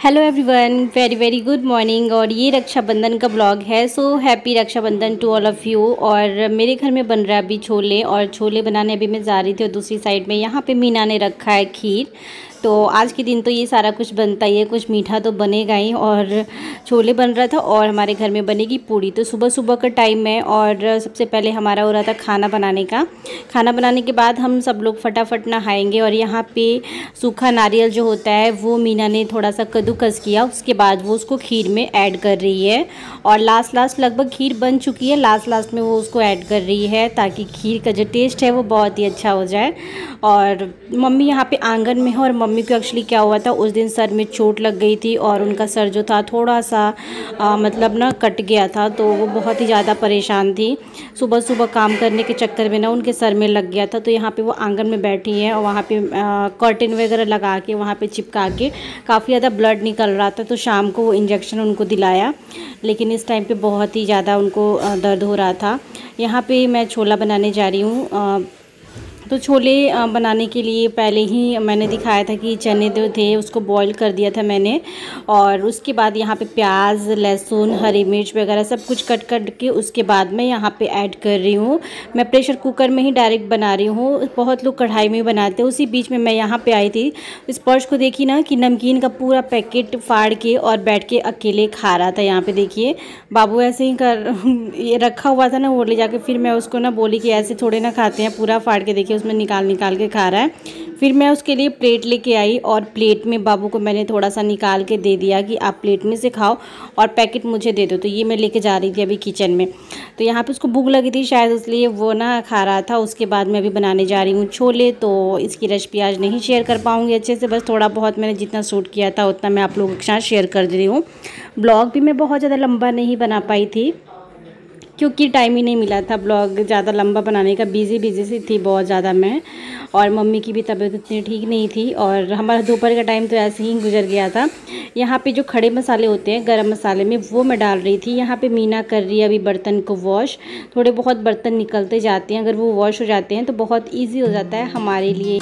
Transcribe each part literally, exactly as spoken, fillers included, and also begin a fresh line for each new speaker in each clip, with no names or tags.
Hello everyone, very very good morning. और ये रक्षाबंधन का ब्लॉग है। So happy Rakshabandhan to all of you. और मेरे घर में बन रहा है अभी छोले, और छोले बनाने अभी मैं जा रही थी। और दूसरी साइड में यहाँ पे मीना ने रखा है खीर। तो आज के दिन तो ये सारा कुछ बनता ही है, कुछ मीठा तो बनेगा ही। और छोले बन रहा था और हमारे घर में बनेगी पूड़ी। तो सुबह सुबह का टाइम है और सबसे पहले हमारा हो रहा था खाना बनाने का। खाना बनाने के बाद हम सब लोग फटाफट नहाएंगे। और यहाँ पे सूखा नारियल जो होता है वो मीना ने थोड़ा सा कद्दूकस किया, उसके बाद वो उसको खीर में ऐड कर रही है। और लास्ट लास्ट लगभग खीर बन चुकी है, लास्ट लास्ट में वो उसको ऐड कर रही है ताकि खीर का जो टेस्ट है वो बहुत ही अच्छा हो जाए। और मम्मी यहाँ पे आंगन में है। और मम्मी को एक्चुअली क्या हुआ था, उस दिन सर में चोट लग गई थी और उनका सर जो था थोड़ा सा आ, मतलब ना कट गया था। तो वो बहुत ही ज़्यादा परेशान थी। सुबह सुबह काम करने के चक्कर में ना उनके सर में लग गया था। तो यहाँ पे वो आंगन में बैठी हैं और वहाँ पे कर्टेन वगैरह लगा के वहाँ पे चिपका के काफ़ी ज़्यादा ब्लड निकल रहा था। तो शाम को वो इंजेक्शन उनको दिलाया, लेकिन इस टाइम पे बहुत ही ज़्यादा उनको दर्द हो रहा था। यहाँ पे मैं छोला बनाने जा रही हूँ। तो छोले बनाने के लिए पहले ही मैंने दिखाया था कि चने जो थे उसको बॉईल कर दिया था मैंने। और उसके बाद यहाँ पे प्याज, लहसुन, हरी मिर्च वगैरह सब कुछ कट कट के उसके बाद मैं यहाँ पे ऐड कर रही हूँ। मैं प्रेशर कुकर में ही डायरेक्ट बना रही हूँ, बहुत लोग कढ़ाई में बनाते हैं। उसी बीच में मैं यहाँ पे आई थी, स्पर्श को देखी ना कि नमकीन का पूरा पैकेट फाड़ के और बैठ के अकेले खा रहा था। यहाँ पे देखिए बाबू ऐसे ही कर ये रखा हुआ था ना, वो ले जाके फिर मैं उसको ना बोली कि ऐसे थोड़े ना खाते हैं, पूरा फाड़ के देखिए उसमें निकाल निकाल के खा रहा है। फिर मैं उसके लिए प्लेट लेके आई और प्लेट में बाबू को मैंने थोड़ा सा निकाल के दे दिया कि आप प्लेट में से खाओ और पैकेट मुझे दे दो। तो ये मैं लेके जा रही थी अभी किचन में। तो यहाँ पे उसको भूख लगी थी शायद, इसलिए वो ना खा रहा था। उसके बाद मैं अभी बनाने जा रही हूँ छोले। तो इसकी रेसिपी आज नहीं शेयर कर पाऊँगी अच्छे से, बस थोड़ा बहुत मैंने जितना शूट किया था उतना मैं आप लोगों के साथ शेयर कर दे रही हूँ। ब्लॉग भी मैं बहुत ज़्यादा लंबा नहीं बना पाई थी क्योंकि टाइम ही नहीं मिला था ब्लॉग ज़्यादा लंबा बनाने का। बिज़ी बिज़ी सी थी बहुत ज़्यादा मैं, और मम्मी की भी तबीयत इतनी ठीक नहीं थी। और हमारा दोपहर का टाइम तो ऐसे ही गुजर गया था। यहाँ पे जो खड़े मसाले होते हैं गरम मसाले में, वो मैं डाल रही थी। यहाँ पे मीना कर रही है अभी बर्तन को वॉश। थोड़े बहुत बर्तन निकलते जाते हैं, अगर वो वॉश हो जाते हैं तो बहुत ईजी हो जाता है हमारे लिए।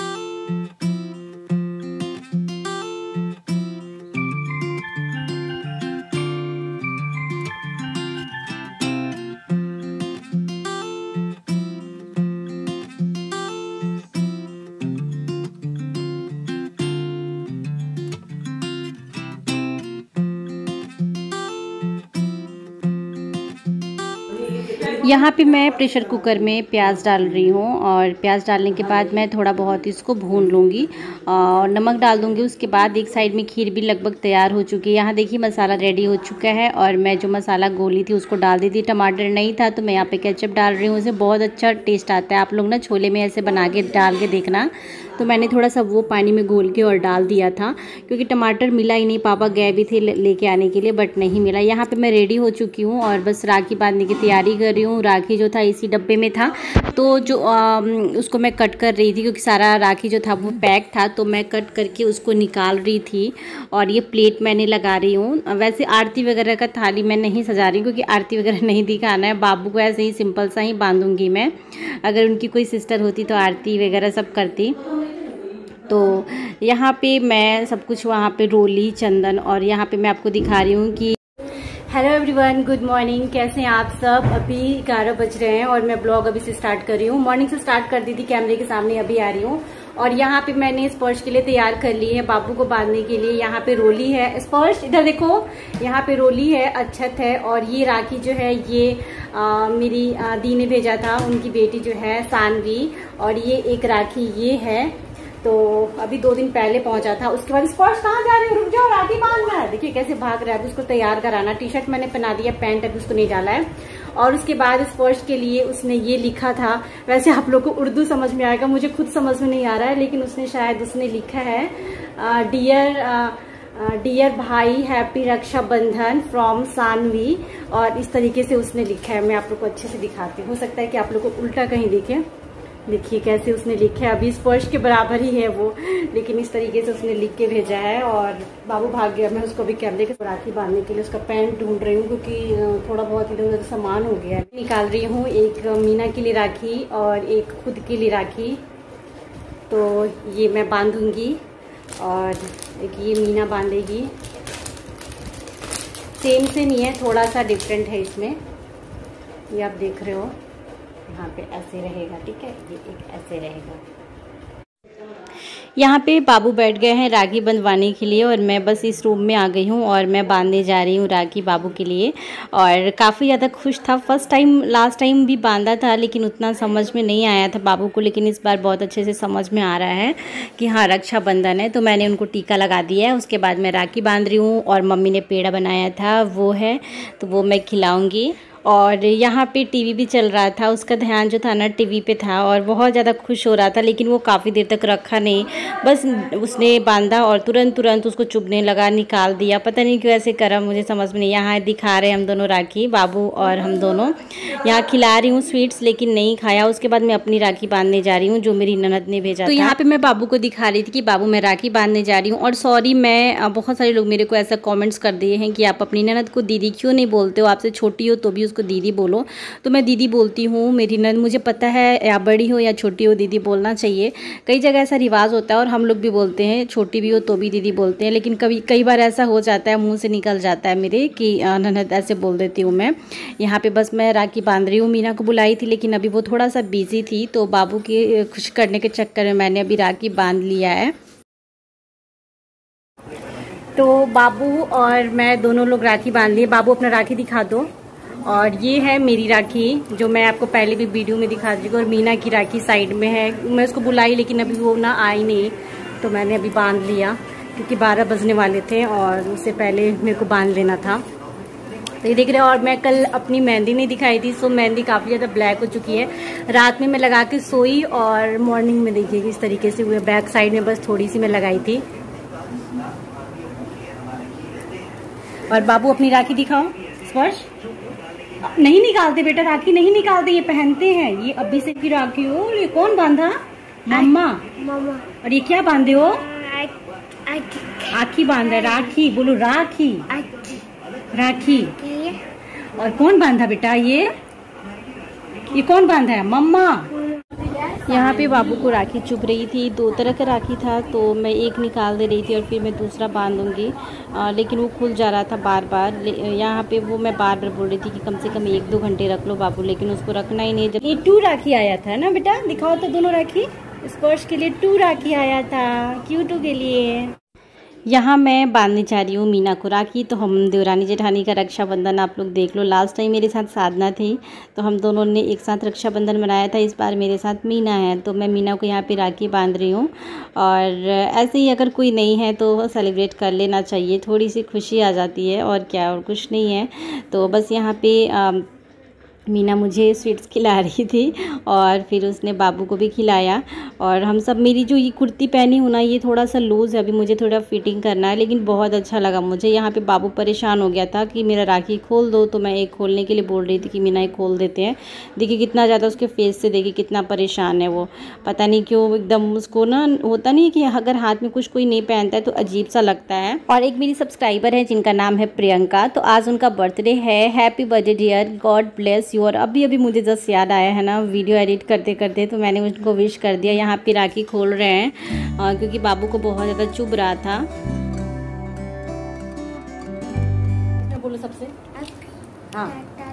यहाँ पे मैं प्रेशर कुकर में प्याज डाल रही हूँ। और प्याज डालने के बाद मैं थोड़ा बहुत इसको भून लूँगी और नमक डाल दूँगी। उसके बाद एक साइड में खीर भी लगभग तैयार हो चुकी है। यहाँ देखिए मसाला रेडी हो चुका है और मैं जो मसाला गोली थी उसको डाल दी थी। टमाटर नहीं था तो मैं यहाँ पे केचप डाल रही हूँ, उससे बहुत अच्छा टेस्ट आता है। आप लोग ना छोले में ऐसे बना के डाल के देखना। तो मैंने थोड़ा सा वो पानी में घोल के और डाल दिया था क्योंकि टमाटर मिला ही नहीं। पापा गए भी थे लेके आने के लिए बट नहीं मिला। यहाँ पे मैं रेडी हो चुकी हूँ और बस राखी बांधने की तैयारी कर रही हूँ। राखी जो था इसी डब्बे में था, तो जो आ, उसको मैं कट कर रही थी क्योंकि सारा राखी जो था वो पैक था। तो मैं कट करके उसको निकाल रही थी और ये प्लेट मैंने लगा रही हूँ। वैसे आरती वगैरह का थाली मैं नहीं सजा रही क्योंकि आरती वगैरह नहीं दिखाना है। बाबू को ऐसे ही सिंपल सा ही बांधूंगी मैं। अगर उनकी कोई सिस्टर होती तो आरती वगैरह सब करती। तो यहाँ पे मैं सब कुछ वहाँ पे रोली, चंदन, और यहाँ पे मैं आपको दिखा रही हूँ कि हेलो एवरीवन, गुड मॉर्निंग। कैसे हैं आप सब। अभी ग्यारह बज रहे हैं और मैं ब्लॉग अभी से स्टार्ट कर रही हूँ। मॉर्निंग से स्टार्ट कर दी थी, कैमरे के सामने अभी आ रही हूँ। और यहाँ पे मैंने स्पर्श के लिए तैयार कर ली है, बाबू को बांधने के लिए। यहाँ पे रोली है, स्पर्श इधर देखो, यहाँ पे रोली है, अच्छत है। और ये राखी जो है ये आ, मेरी आ, दी ने भेजा था, उनकी बेटी जो है सानवी। और ये एक राखी ये है, तो अभी दो दिन पहले पहुंचा था। उसके बाद स्पर्श कहाँ जा रहे हो, रुक जाओ, राखी बांधना है। देखिए कैसे भाग रहा है। अभी उसको तैयार कराना, टी शर्ट मैंने पहना दिया, पैंट अभी उसको नहीं डाला है। और उसके बाद स्पर्श के लिए उसने ये लिखा था। वैसे आप लोग को उर्दू समझ में आएगा, मुझे खुद समझ में नहीं आ रहा है, लेकिन उसने शायद उसने लिखा है डियर डियर भाई हैप्पी रक्षाबंधन फ्रॉम सानवी। और इस तरीके से उसने लिखा है। मैं आप लोग को अच्छे से दिखाती हूँ, हो सकता है कि आप लोग को उल्टा कहीं दिखे। देखिए कैसे उसने लिखा है, अभी स्पर्श के बराबर ही है वो, लेकिन इस तरीके से उसने लिख के भेजा है। और बाबू भाग गया, मैं उसको भी कैमरे के राखी बांधने के लिए उसका पैंट ढूंढ रही हूँ क्योंकि थोड़ा बहुत इधर उधर सामान हो गया है। निकाल रही हूँ एक मीना के लिए राखी और एक खुद के लिए राखी। तो ये मैं बांधूंगी और एक ये मीना बांधेगी। सेम से नहीं है, थोड़ा सा डिफरेंट है इसमें। ये आप देख रहे हो, यहाँ पे ऐसे रहेगा, ठीक है, ये एक ऐसे रहेगा। यहाँ पे बाबू बैठ गए हैं राखी बंधवाने के लिए और मैं बस इस रूम में आ गई हूँ और मैं बांधने जा रही हूँ राखी बाबू के लिए। और काफ़ी ज़्यादा खुश था। फर्स्ट टाइम, लास्ट टाइम भी बांधा था लेकिन उतना समझ में नहीं आया था बाबू को, लेकिन इस बार बहुत अच्छे से समझ में आ रहा है कि हाँ रक्षाबंधन है। तो मैंने उनको टीका लगा दिया है, उसके बाद मैं राखी बांध रही हूँ। और मम्मी ने पेड़ा बनाया था वो है, तो वो मैं खिलाऊँगी। और यहाँ पे टीवी भी चल रहा था, उसका ध्यान जो था ना टीवी पे था और बहुत ज़्यादा खुश हो रहा था, लेकिन वो काफ़ी देर तक रखा नहीं, बस उसने बांधा और तुरंत तुरंत उसको चुभने लगा, निकाल दिया। पता नहीं क्यों ऐसे करा, मुझे समझ में नहीं। यहाँ दिखा रहे हैं हम दोनों राखी, बाबू और हम दोनों। यहाँ खिला रही हूँ स्वीट्स, लेकिन नहीं खाया। उसके बाद मैं अपनी राखी बांधने जा रही हूँ जो मेरी ननद ने भेजा। तो यहाँ पर मैं बाबू को दिखा रही थी कि बाबू मैं राखी बांधने जा रही हूँ। और सॉरी, मैं बहुत सारे लोग मेरे को ऐसा कॉमेंट्स कर दिए हैं कि आप अपनी ननद को दीदी क्यों नहीं बोलते हो, आपसे छोटी हो तो भी उसको दीदी बोलो। तो मैं दीदी बोलती हूँ, मेरी नंद। मुझे पता है या बड़ी हो या छोटी हो दीदी बोलना चाहिए। कई जगह ऐसा रिवाज होता है और हम लोग भी बोलते हैं, छोटी भी हो तो भी दीदी बोलते हैं। लेकिन कभी कई बार ऐसा हो जाता है, मुंह से निकल जाता है मेरे कि ननद, ऐसे बोल देती हूँ मैं। यहाँ पे बस मैं राखी बांध रही हूँ। मीना को बुलाई थी लेकिन अभी वो थोड़ा सा बिजी थी, तो बाबू के खुश करने के चक्कर में मैंने अभी राखी बांध लिया है। तो बाबू और मैं दोनों लोग राखी बांध लिए। बाबू अपना राखी दिखा दो। और ये है मेरी राखी जो मैं आपको पहले भी वीडियो में दिखा दी। और मीना की राखी साइड में है। मैं उसको बुलाई लेकिन अभी वो ना आई नहीं, तो मैंने अभी बांध लिया क्योंकि बारह बजने वाले थे और उससे पहले मेरे को बांध लेना था। तो ये देख रहे हो। और मैं कल अपनी मेहंदी नहीं दिखाई थी, सो मेहंदी काफ़ी ज़्यादा ब्लैक हो चुकी है। रात में मैं लगा के सोई और मॉर्निंग में देखिए इस तरीके से हुए। बैक साइड में बस थोड़ी सी मैं लगाई थी। और बाबू अपनी राखी दिखाओ। स्पर्श नहीं निकालते बेटा, राखी नहीं निकालते, ये पहनते हैं। ये अभी से की राखी हो। ये कौन बांधा? मम्मा। मम्मा। और ये क्या बांधे हो? आखी बांधा। राखी बोलो, राखी। राखी। और कौन बांधा बेटा? ये ये कौन बांधा है? मम्मा। यहाँ पे बाबू को राखी चुभ रही थी। दो तरह का राखी था, तो मैं एक निकाल दे रही थी और फिर मैं दूसरा बांधूंगी, लेकिन वो खुल जा रहा था बार बार। यहाँ पे वो मैं बार बार बोल रही थी कि कम से कम एक दो घंटे रख लो बाबू, लेकिन उसको रखना ही नहीं। जब ये टू राखी आया था ना बेटा, दिखाओ तो दोनों राखी। स्पर्श के लिए टू राखी आया था, क्यों टू के लिए। यहाँ मैं बांधने जा रही हूँ मीना को राखी। तो हम देवरानी जेठानी का रक्षाबंधन आप लोग देख लो। लास्ट टाइम मेरे साथ साधना थी, तो हम दोनों ने एक साथ रक्षाबंधन मनाया था। इस बार मेरे साथ मीना है, तो मैं मीना को यहाँ पे राखी बांध रही हूँ। और ऐसे ही अगर कोई नहीं है तो सेलिब्रेट कर लेना चाहिए, थोड़ी सी खुशी आ जाती है और क्या, और कुछ नहीं है। तो बस यहाँ पे आ, मीना मुझे स्वीट्स खिला रही थी और फिर उसने बाबू को भी खिलाया। और हम सब, मेरी जो ये कुर्ती पहनी हूँ ना, ये थोड़ा सा लूज़ है, अभी मुझे थोड़ा फिटिंग करना है, लेकिन बहुत अच्छा लगा मुझे। यहाँ पे बाबू परेशान हो गया था कि मेरा राखी खोल दो, तो मैं एक खोलने के लिए बोल रही थी कि मीना एक खोल देते हैं। देखिए कितना ज़्यादा उसके फेस से, देखिए कितना परेशान है वो। पता नहीं क्यों एकदम उसको ना, होता नहीं है कि अगर हाथ में कुछ कोई नहीं पहनता है तो अजीब सा लगता है। और एक मेरी सब्सक्राइबर है जिनका नाम है प्रियंका, तो आज उनका बर्थडे है। Happy birthday dear, God bless you. और अभी अभी मुझे जस्ट याद आया है ना वीडियो एडिट करते करते, तो मैंने उनको विश कर दिया। यहाँ पे राखी खोल रहे हैं आ, क्योंकि बाबू को बहुत ज़्यादा चुभ रहा था। बोलो सबसे। हाँ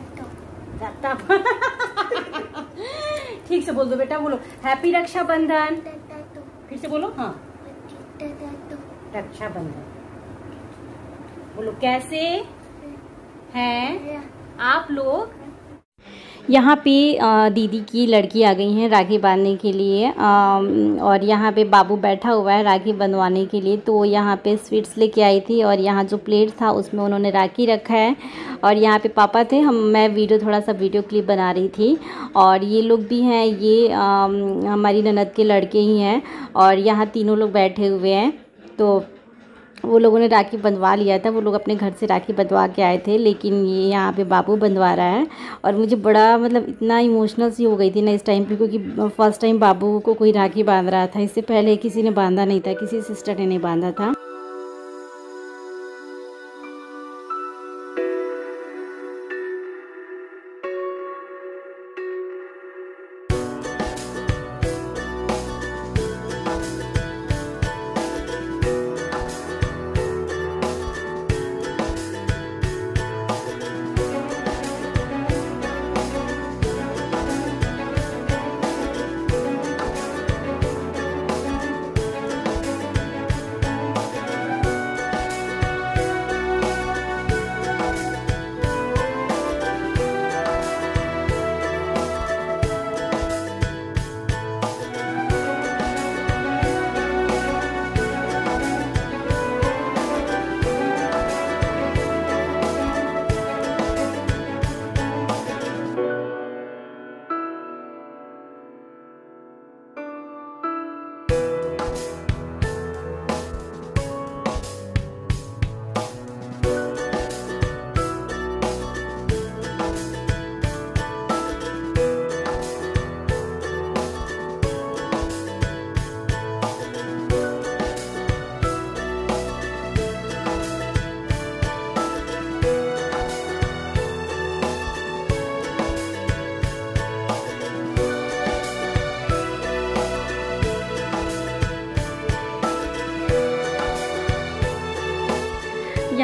ठीक से बोल दो बेटा, बोलो हैप्पी रक्षाबंधन। फिर से बोलो। हाँ रक्षाबंधन बोलो। कैसे हैं आप लोग। यहाँ पे दीदी की लड़की आ गई हैं राखी बांधने के लिए। और यहाँ पे बाबू बैठा हुआ है राखी बंधवाने के लिए। तो यहाँ पे स्वीट्स लेके आई थी और यहाँ जो प्लेट था उसमें उन्होंने राखी रखा है। और यहाँ पे पापा थे, हम मैं वीडियो थोड़ा सा वीडियो क्लिप बना रही थी। और ये लोग भी हैं, ये आ, हमारी ननद के लड़के ही हैं। और यहाँ तीनों लोग बैठे हुए हैं। तो वो लोगों ने राखी बंधवा लिया था, वो लोग अपने घर से राखी बंधवा के आए थे, लेकिन ये यहाँ पे बाबू बंधवा रहा है। और मुझे बड़ा मतलब इतना इमोशनल सी हो गई थी ना इस टाइम पे, क्योंकि फर्स्ट टाइम बाबू को कोई राखी बांध रहा था। इससे पहले किसी ने बांधा नहीं था, किसी सिस्टर ने नहीं बांधा था।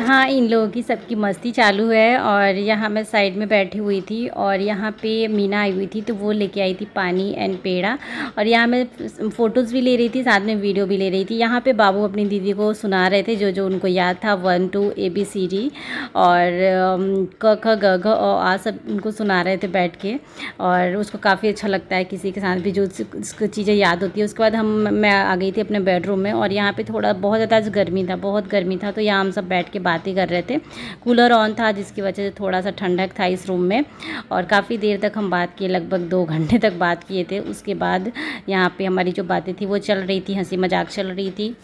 यहाँ इन लोगों की सबकी मस्ती चालू है और यहाँ मैं साइड में बैठी हुई थी और यहाँ पे मीना आई हुई थी तो वो लेके आई थी पानी एंड पेड़ा और यहाँ मैं फ़ोटोज़ भी ले रही थी, साथ में वीडियो भी ले रही थी। यहाँ पे बाबू अपनी दीदी को सुना रहे थे जो जो उनको याद था, one two A B C D और क ख ग घ और आ सब उनको सुना रहे थे बैठ के और उसको काफ़ी अच्छा लगता है किसी के साथ भी जो उसको चीज़ें याद होती है। उसके बाद हम मैं आ गई थी अपने बेडरूम में और यहाँ पे थोड़ा बहुत ज़्यादा गर्मी था, बहुत गर्मी था, तो यहाँ हम सब बैठ के बातें कर रहे थे। कूलर ऑन था जिसकी वजह से थोड़ा सा ठंडक था इस रूम में और काफ़ी देर तक हम बात किए, लगभग दो घंटे तक बात किए थे। उसके बाद यहाँ पे हमारी जो बातें थी वो चल रही थी, हंसी मजाक चल रही थी।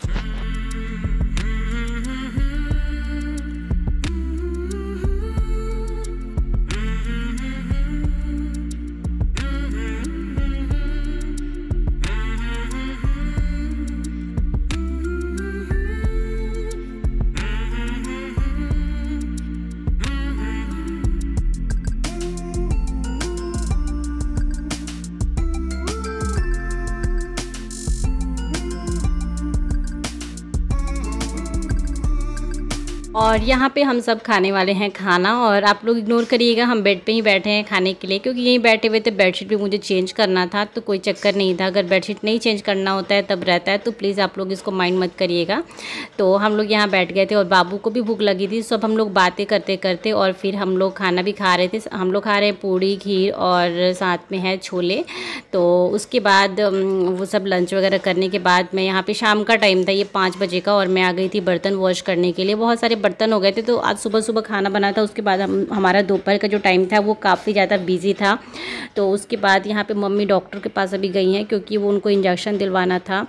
और यहाँ पे हम सब खाने वाले हैं खाना और आप लोग इग्नोर करिएगा, हम बेड पे ही बैठे हैं खाने के लिए क्योंकि यहीं बैठे हुए थे। बेडशीट भी मुझे चेंज करना था तो कोई चक्कर नहीं था। अगर बेडशीट नहीं चेंज करना होता है तब रहता है, तो प्लीज़ आप लोग इसको माइंड मत करिएगा। तो हम लोग यहाँ बैठ गए थे और बाबू को भी भूख लगी थी। सब हम लोग बातें करते करते और फिर हम लोग खाना भी खा रहे थे। हम लोग खा रहे हैं पूड़ी खीर और साथ में है छोले। तो उसके बाद वो सब लंच वगैरह करने के बाद मैं यहाँ पे शाम का टाइम था, ये पाँच बजे का, और मैं आ गई थी बर्तन वॉश करने के लिए। बहुत सारे बर्तन हो गए थे तो आज सुबह सुबह खाना बना था। उसके बाद हम हमारा दोपहर का जो टाइम था वो काफ़ी ज़्यादा बिजी था। तो उसके बाद यहाँ पे मम्मी डॉक्टर के पास अभी गई हैं क्योंकि वो उनको इंजेक्शन दिलवाना था।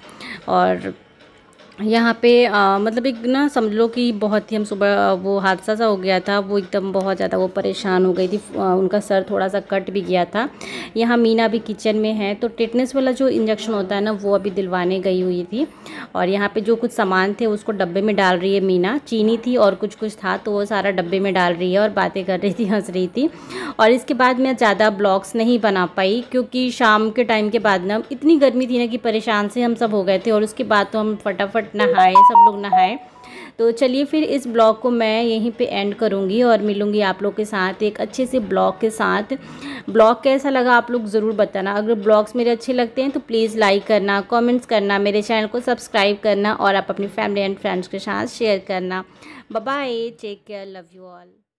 और यहाँ पे आ, मतलब एक ना समझ लो कि बहुत ही हम सुबह वो हादसा सा हो गया था, वो एकदम बहुत ज़्यादा वो परेशान हो गई थी। आ, उनका सर थोड़ा सा कट भी गया था। यहाँ मीना भी किचन में है तो टेटनस वाला जो इंजेक्शन होता है ना वो अभी दिलवाने गई हुई थी। और यहाँ पे जो कुछ सामान थे उसको डब्बे में डाल रही है मीना। चीनी थी और कुछ कुछ था तो वो सारा डब्बे में डाल रही है और बातें कर रही थी, हंस रही थी। और इसके बाद मैं ज़्यादा ब्लॉग्स नहीं बना पाई क्योंकि शाम के टाइम के बाद ना इतनी गर्मी थी ना कि परेशान से हम सब हो गए थे। और उसके बाद तो हम फटाफट नहाए, सब लोग नहाए। तो चलिए फिर इस ब्लॉग को मैं यहीं पे एंड करूँगी और मिलूँगी आप लोग के साथ एक अच्छे से ब्लॉग के साथ। ब्लॉग कैसा लगा आप लोग ज़रूर बताना। अगर ब्लॉग्स मेरे अच्छे लगते हैं तो प्लीज़ लाइक करना, कमेंट्स करना, मेरे चैनल को सब्सक्राइब करना और आप अपनी फैमिली एंड फ्रेंड्स के साथ शेयर करना। Bye bye, take care, love you all.